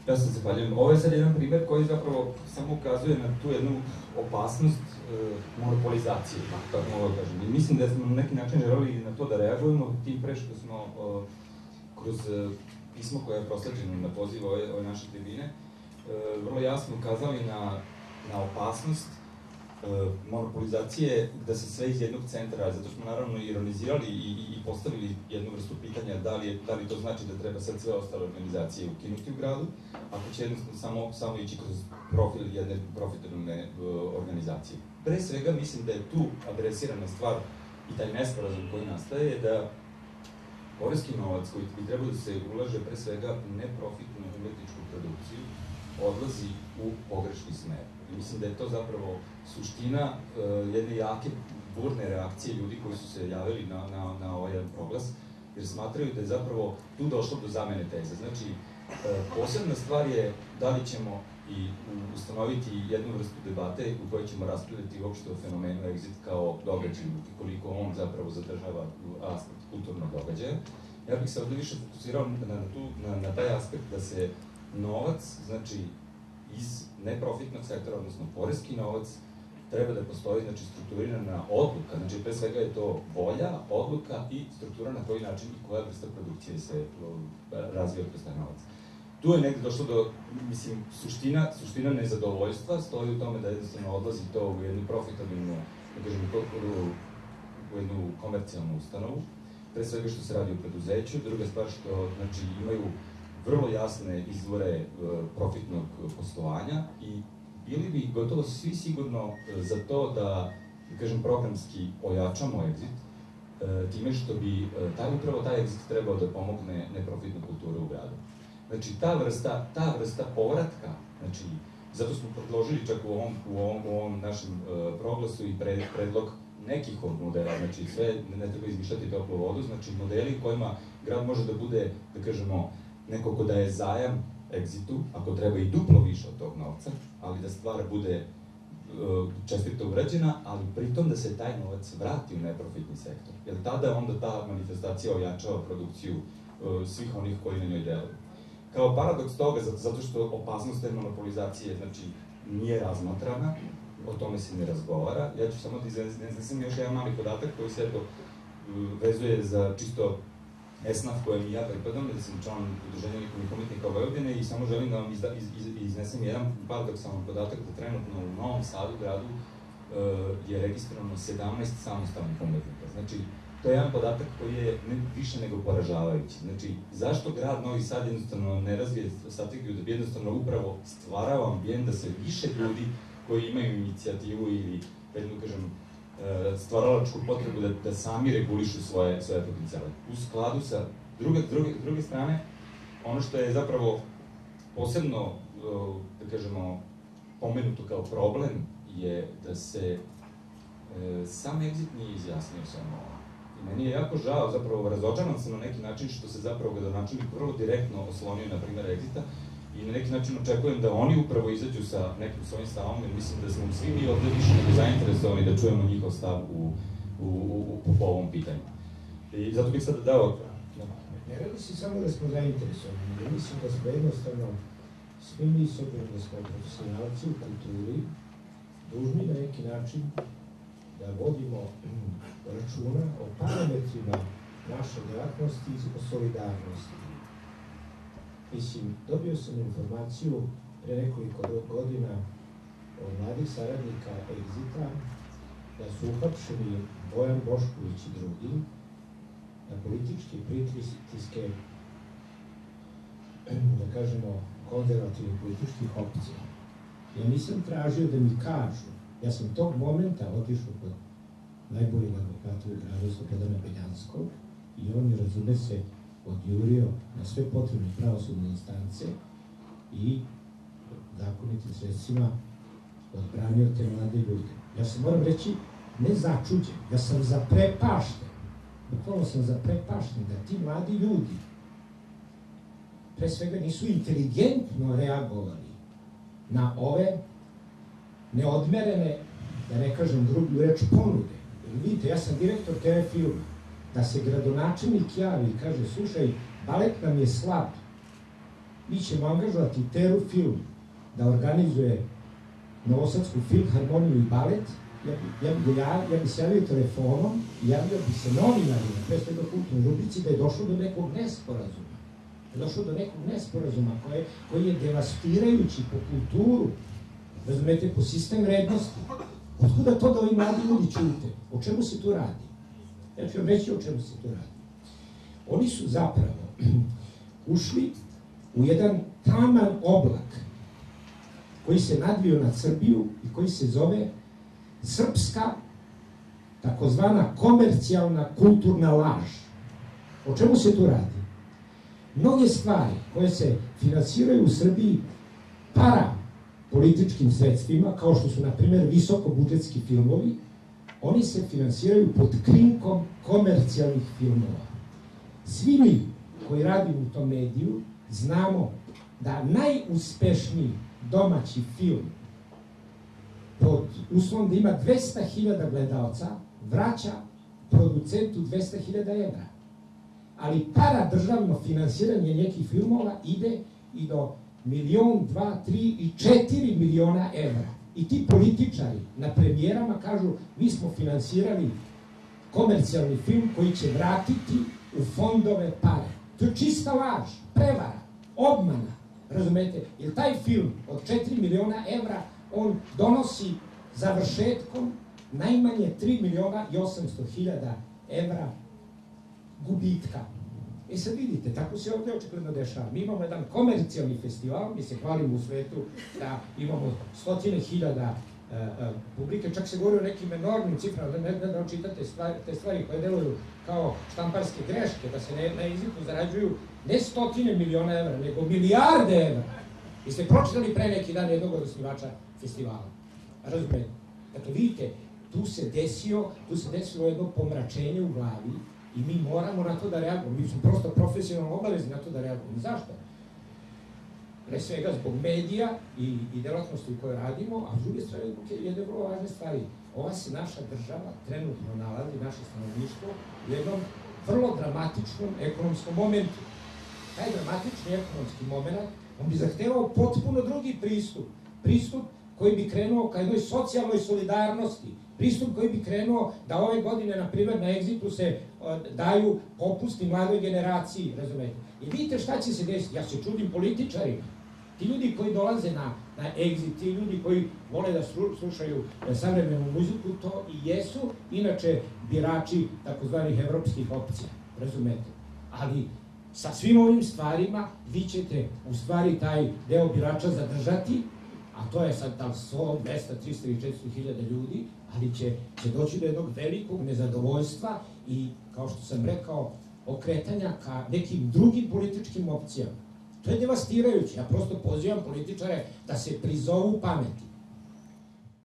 Ja se zahvaljujem. Ovo je sad jedan primer koji zapravo samo ukazuje na tu jednu opasnost monopolizacije, tako mogu da kažem. I mislim da smo na neki način želeli na to da reagujemo, tim pre što smo kroz pismo koje je prosleđeno na poziv ove naše tribine, vrlo jasno ukazali na opasnost monopolizacije da se sve iz jednog centra, zato smo naravno ironizirali i postavili jednu vrstu pitanja da li to znači da treba sad sve ostale organizacije ukinuti u gradu, ako će jednostavno samo ići kroz profil jedne profitabilne organizacije. Pre svega mislim da je tu adresirana stvar i taj nesporazum koji nastaje da poreski novac koji bi trebao da se ulaže pre svega u neprofitnu umetničku produkciju odlazi u pogrešni smer. Mislim da je to zapravo suština jedne jake burne reakcije ljudi koji su se javili na ovaj proglas, jer smatraju da je zapravo tu došlo do zamene teze. Znači, posebna stvar je da li ćemo i ustanoviti jednu vrstu debate u kojoj ćemo raspravljati uopšte o fenomenu exit kao događaju i koliko on zapravo zadržava aspekt kulturnog događaja. Ja bih se ovde više fokusirao na taj aspekt da se novac, znači iz neprofitnog sektora, odnosno poreski novac, treba da postoji, znači, strukturirana odluka, znači, pre svega je to volja, odluka i struktura na koji način i koja vrsta produkcije se razvija kroz taj novac. Tu je negde došlo do, mislim, suština nezadovoljstva stoji u tome da jednostavno odlazi to u jednu profitabilnu, da kažem, u jednu komercijalnu ustanovu, pre svega što se radi o preduzeću, druga stvar što, znači, imaju vrlo jasne izvore profitnog poslovanja i bili bi gotovo svi sigurno za to da kažem, programski ojačamo exit, time što bi upravo taj exit trebao da pomogne neprofitnu kulturu u gradu. Znači, ta vrsta povratka, znači, zato smo predložili čak u ovom našem proglasu i predlog nekih od modela, znači sve ne treba izmišljati toplu vodu, znači modeli kojima grad može da bude, da kažemo, neko ko daje zajam Exitu, ako treba i duplo više od tog novca, ali da stvar bude čestito urađena, ali pritom da se taj novac vrati u neprofitni sektor. Jer tada onda ta manifestacija ojačava produkciju svih onih koji na njoj deluju. Kao paradoks toga, zato što opasnost te monopolizacije, znači, nije razmatrana, o tome se ne razgovara. Ja ću samo da iznesem još jedan mali podatak koji se vezuje za čisto ESNAF kojem i ja pripadam, da sam član Udruženja likovnih umetnika Vojvodine i samo želim da vam iznesem jedan paradoksalan podatak da trenutno u Novom Sadu, gradu, je registrovano 17 samostalnih umetnika. Znači, to je jedan podatak koji je više nego poražavajući. Znači, zašto grad Novi Sad jednostavno ne razvije strategiju da bi jednostavno upravo stvarao ambijent da se više ljudi koji imaju inicijativu ili, jednu kažem, stvaralačku potrebu da sami regulišu svoje potencijale. U skladu sa druge strane, ono što je zapravo posebno, da kažemo, pomenuto kao problem je da se sam exit nije izjasnio samo ovo. I meni je jako žao, zapravo razočaran sam na neki način što se zapravo gradonačelnik vrlo direktno oslonio na primer exita i na neki način očekujem da oni upravo izađu sa nekim svojim stavom, jer mislim da smo svi mi ovde više nego zainteresovani da čujemo njihov stav po ovom pitanju. I zato bih sada dao... Ne radi se samo da smo zainteresovani, ja mislim da smo jednostavno, svi mi s obzirom da smo profesionalci u kulturi, dužni na neki način da vodimo računa o parametrima naše djelatnosti i o solidarnosti. Mislim, dobio sam informaciju pre nekoliko godina od mladih saradnika Exita da su uhapšeni Bojan Bošković i drugi na političke pritiske, da kažemo, konzervativnih političkih opcija. Ja nisam tražio da mi kažu, ja sam tog momenta otišao kod najboljeg advokata u gradu Slobodana Beljanskog i on je, razume se, odjurio na sve potrebne pravosudne instance i zakonitim sredstvima odbranio te mlade ljude. Ja sam, moram reći, ne začuđen, ja sam zaprepašten, bukvalno sam zaprepašten da ti mladi ljudi pre svega nisu inteligentno reagovali na ove neodmerene, da ne kažem drugu reč, ponude. Jer vidite, ja sam direktor TV filma, da se gradonačelnik javi i kaže, slušaj, balet nam je slab, mi ćemo angažovati Teru film da organizuje Novosadsku filharmoniju i balet, ja bi se javio telefonom i javio bi se novinarima, pre svega kulturnoj rubrici, da je došlo do nekog nesporazuma. Došlo do nekog nesporazuma koji je devastirajući po kulturu, razumete, po sistem vrednosti. Otkuda to da ovi mladi ljudi ćute? O čemu se tu radi? Ja ću vam reći o čemu se tu radi. Oni su zapravo ušli u jedan taman oblak koji se nadvio nad Srbiju i koji se zove srpska, takozvana komercijalna kulturna laž. O čemu se tu radi? Mnoge stvari koje se finansiraju u Srbiji političkim sredstvima, kao što su, na primjer, visokobudžetski filmovi, oni se finansiraju pod krinkom komercijalnih filmova. Svi mi koji radimo u tom mediju znamo da najuspešniji domaći film pod uslovom da ima 200.000 gledalca vraća producentu 200.000 evra. Ali paradržavno finansiranje nekih filmova ide i do 1, 2, 3 i 4 miliona evra. I ti političari na premijerama kažu mi smo finansirali komercijalni film koji će vratiti u fondove pare. To je čista laž, prevara, obmana, razumete? Jer taj film od 4 miliona evra on donosi završetkom najmanje 3.800.000 evra gubitka. I sad vidite, tako se ovdje očigledno dešava. Mi imamo jedan komercijalni festival, mi se hvalimo u svetu da imamo 100.000 publike, čak se govori o nekim enormnim ciframa, ne da očitate te stvari koje deluju kao štamparske greške, da se na jeziku zarađuju ne 100 miliona evra, nego milijarde evra. Vi ste pročitali pre neki dan jednog od osnivača festivala. Razumete? Dakle, vidite, tu se desilo jedno pomračenje u glavi i mi moramo na to da reagujemo. Mi smo prosto profesionalno obavezni na to da reagujemo. Zašto? Pre svega zbog medija i delatnosti u kojoj radimo, a s druge strane jedne vrlo važne stvari. Ova se naša država trenutno nalazi, naše stanovništvo, u jednom vrlo dramatičnom ekonomskom momentu. Taj dramatični ekonomski moment, on bi zahtevao potpuno drugi pristup. Pristup koji bi krenuo ka jednoj socijalnoj solidarnosti. Pristup koji bi krenuo da ove godine, na primjer, na Exitu se daju popusti mladoj generaciji, razumete. I vidite šta će se desiti. Ja se čudim političarima. Ti ljudi koji dolaze na Exit, ti ljudi koji vole da slušaju savremenu muziku, to i jesu, inače, birači takozvanih evropskih opcija, razumete. Ali sa svim ovim stvarima vi ćete u stvari taj deo birača zadržati, a to je sad tam 100, 200, 300 i 400 hiljada ljudi, ali će doći do jednog velikog nezadovoljstva i, kao što sam rekao, okretanja ka nekim drugim političkim opcijama. To je devastirajuće. Ja prosto pozivam političare da se prizovu pameti.